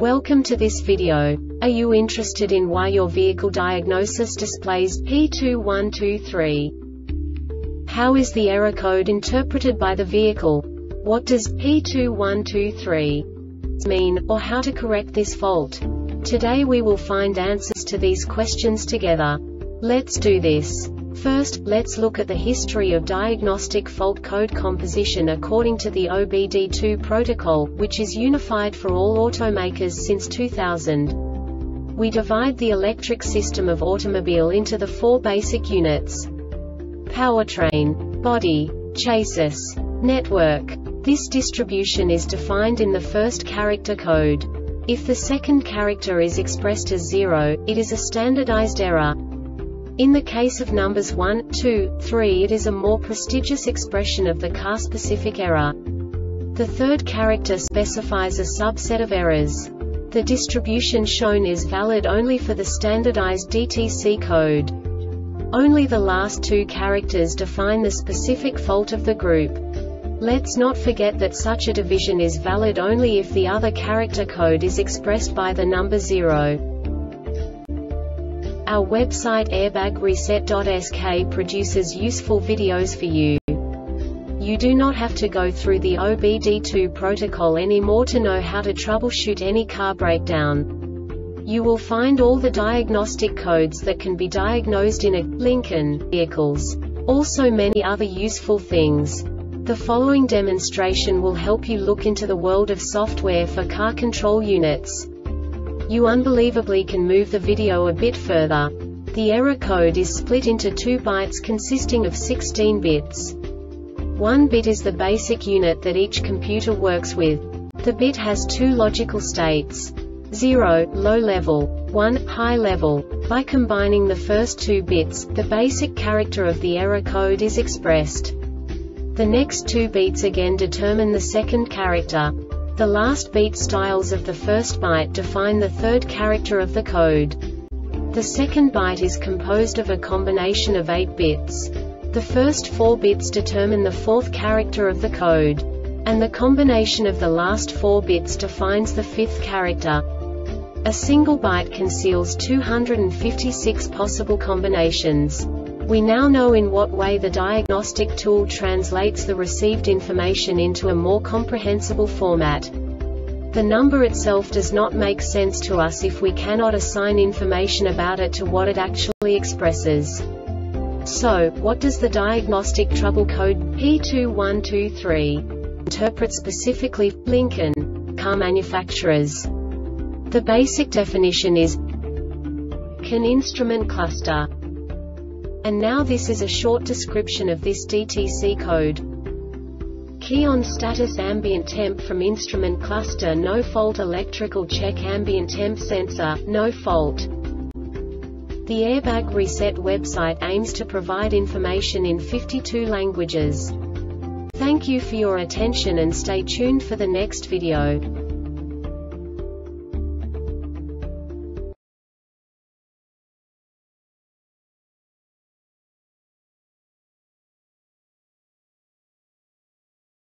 Welcome to this video. Are you interested in why your vehicle diagnosis displays P2123? How is the error code interpreted by the vehicle? What does P2123 mean, or how to correct this fault? Today we will find answers to these questions together. Let's do this. First, let's look at the history of diagnostic fault code composition according to the OBD2 protocol, which is unified for all automakers since 2000. We divide the electric system of automobile into the four basic units: powertrain, body, chassis, network. This distribution is defined in the first character code. If the second character is expressed as 0, it is a standardized error. In the case of numbers 1, 2, 3, it is a more prestigious expression of the car-specific error. The third character specifies a subset of errors. The distribution shown is valid only for the standardized DTC code. Only the last two characters define the specific fault of the group. Let's not forget that such a division is valid only if the other character code is expressed by the number 0. Our website airbagreset.sk produces useful videos for you. You do not have to go through the OBD2 protocol anymore to know how to troubleshoot any car breakdown. You will find all the diagnostic codes that can be diagnosed in a Lincoln vehicles. Also many other useful things. The following demonstration will help you look into the world of software for car control units. You unbelievably can move the video a bit further. The error code is split into 2 bytes consisting of 16 bits. 1 bit is the basic unit that each computer works with. The bit has 2 logical states: 0, low level, 1, high level. By combining the first 2 bits, the basic character of the error code is expressed. The next 2 beats again determine the second character. The last beat styles of the first byte define the third character of the code. The second byte is composed of a combination of 8 bits. The first 4 bits determine the fourth character of the code. And the combination of the last 4 bits defines the fifth character. A single byte conceals 256 possible combinations. We now know in what way the diagnostic tool translates the received information into a more comprehensible format. The number itself does not make sense to us if we cannot assign information about it to what it actually expresses. So, what does the diagnostic trouble code P2123 interpret specifically for Lincoln car manufacturers? The basic definition is CAN instrument cluster. And now this is a short description of this DTC code. Key on status ambient temp from instrument cluster no fault. Electrical check ambient temp sensor, no fault. The Airbag Reset website aims to provide information in 52 languages. Thank you for your attention and stay tuned for the next video.